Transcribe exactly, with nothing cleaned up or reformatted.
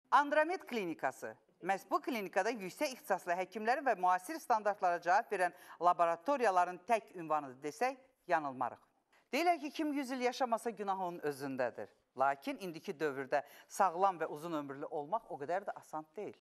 Andromed klinikası. Məhz bu klinikada yüksək ixtisaslı həkimlərin və müasir standartlara cavab verən laboratoriyaların tək ünvanıdır desək, yanılmarıq. Deyirlər ki, kim yüz il yaşamasa günah onun özündədir. Lakin indiki dövrdə sağlam və uzun ömürlü olmaq o qədər də asan deyil.